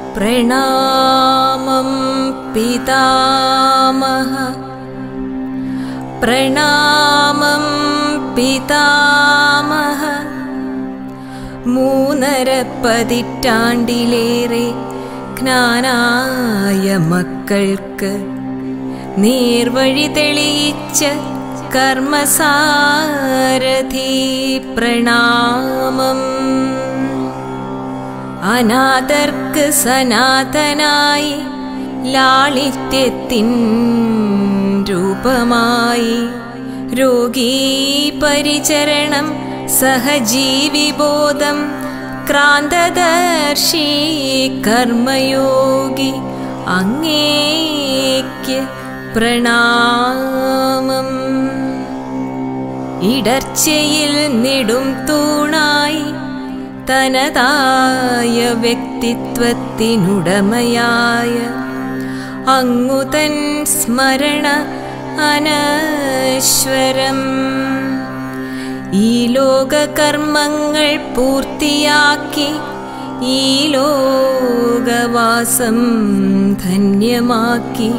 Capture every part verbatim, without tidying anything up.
പ്രണാമം പിതാമഹ പ്രണാമം പിതാമഹ. മൂന്നര പതിറ്റാണ്ടിലേറെ ജ്ഞാനായ മക്കൾക്ക് നേർവഴി തെളിയിച്ച കർമ്മസാരഥി പ്രണാമം. അനാഥർക്ക് സനാതനായി ലാളിത്യത്തിൻ രൂപമായി രോഗീ പരിചരണം സഹജീവിബോധം ക്രാന്തദർശി കർമ്മയോഗി അങ്ങേക്ക് പ്രണാമം. ഇടർച്ചയിൽ നെടും തൂണായി തനതായ വ്യക്തിത്വത്തിനുടമയായ അങ്ങുതൻ സ്മരണ അനശ്വരം. ഈ ലോകകർമ്മങ്ങൾ പൂർത്തിയാക്കി ഈ ലോകവാസം ധന്യമാക്കി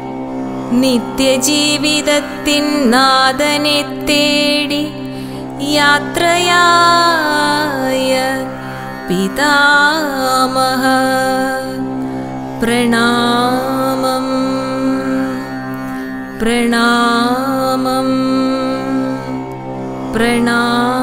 നിത്യജീവിതത്തിൻ നാഥനെ തേടി യാത്രയായ പിതാമഹ പ്രണാമം പ്രണാമം പ്രണാമം.